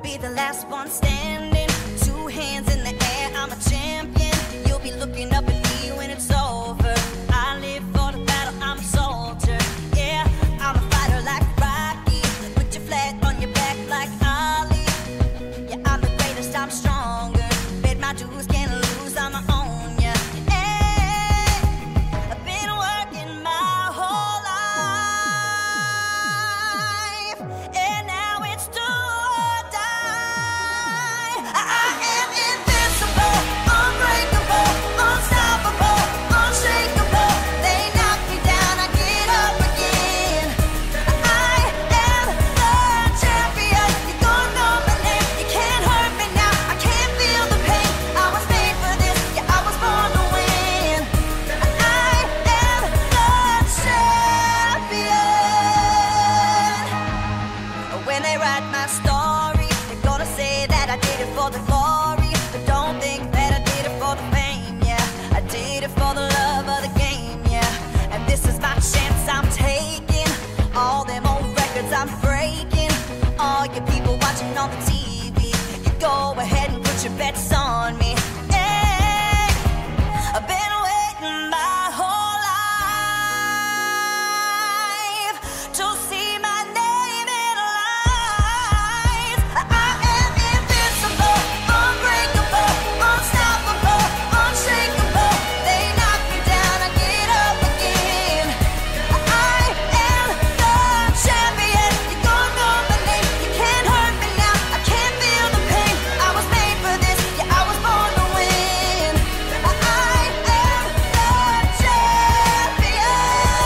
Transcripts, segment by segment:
be the last one standing. Two hands in the air, I'm a champion. You'll be looking up at me when it's over. I live for the battle, I'm a soldier. Yeah, I'm a fighter like Rocky. Put your flag on your back like Ali. Yeah, I'm the greatest, I'm stronger. Bet my dues, can't lose, I'ma own ya. Hey, I've been working my whole life, and now it's do or die. I am invincible, unbreakable, unstoppable, unshakable. They knock me down, I get up again. I am the champion. You're gonna know my name. You can't hurt me now. I can't feel the pain. I was made for this. Yeah, I was born to win. I am the champion. When they write my story, they're gonna say that I did it for the glory. But don't think that I did it for the fame, yeah. I did it for the love of the game, yeah. And this is my chance I'm taking. All them old records I'm breaking. All you people watching on the TV, you go ahead and put your bets on me. Hey, I've been waiting my whole life to see my name in lights. I am invincible, unbreakable, unstoppable, unshakable. They knock me down, I get up again. I am the champion. You're gonna know my name. You can't hurt me now. I can't feel the pain. I was made for this. Yeah, I was born to win. I am the champion.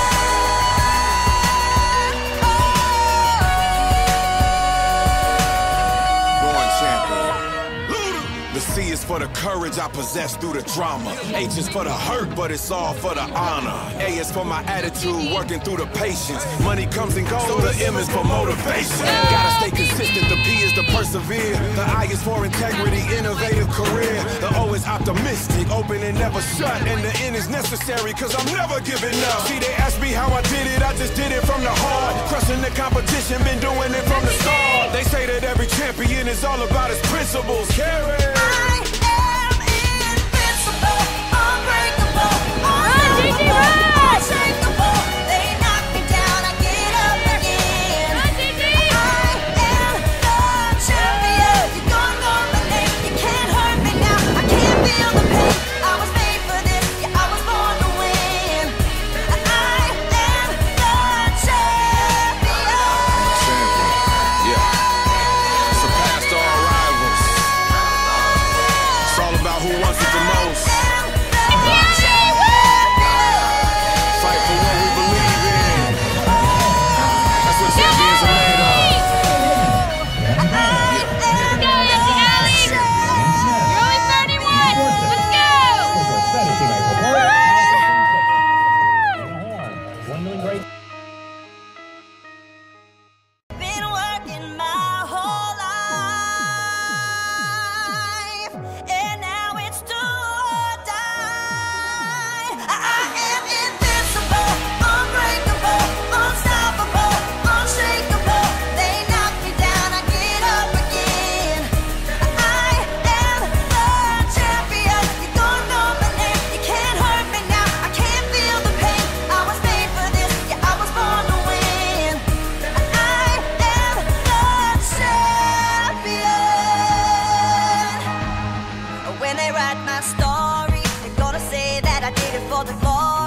Born champion. The C is for the courage I possess through the drama. H is for the hurt, but it's all for the honor. A is for my attitude, working through the patience. Money comes and goes, so the M is for motivation. Gotta stay consistent, the P is to persevere. The I is for integrity, innovative career. The O is optimistic, open and never shut. And the N is necessary, cause I'm never giving up. See, they ask me how I did it, I just did it from the heart. Crushing the competition, been doing it from the start. They say that every champion is all about his principles. Carry. I am invincible, unbreakable, unshakable. They knock me down, I get up again. I am the champion. You're gonna know my name. You can't hurt me now. I can't feel the pain. I was made for this. Yeah, I was born to win. I am the champion. Yeah. Surpassed all rivals. It's all about who wants it the most. Fight for what we believe in. That's what champions are made of. Been working my whole life, and now it's do or die. I am invincible, unbreakable, unstoppable, unshakable. They knock me down, I get up again. I am the champion. You're gonna know my name. You can't hurt me now. I can't feel the pain. I was made for this. Yeah, I was born to win. I am the champion. When they write my story, they're gonna say that I did it for the glory.